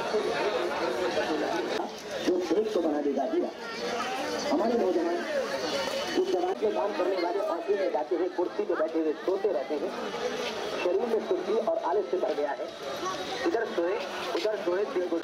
जो देश को बना देगा हीरा। हमारे नौजवान इस जवान के काम करने वाले फांसी में जाते हुए कुर्सी पे बैठे हुए सोते रहते हैं। शरीर में सुस्ती और आलस्य भर गया है। इधर सोए दिन गुजर।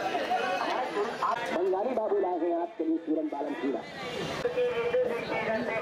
बंगाली बाबू लाए हैं आपके लिए पूरन पालन हीरा।